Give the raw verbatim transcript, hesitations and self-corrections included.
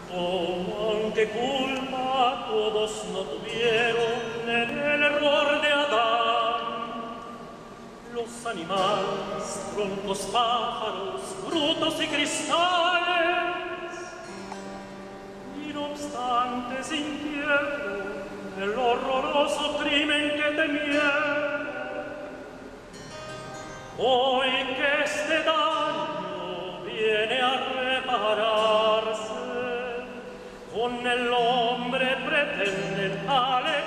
Oh, aunque culpa todos no tuvieron en el error de Adán, los animales, troncos, pájaros, frutos y cristales, y no obstante sintieron el horroroso crimen que temieron. Hoy que este daño viene a repararse, con el hombre pretenden alejarse.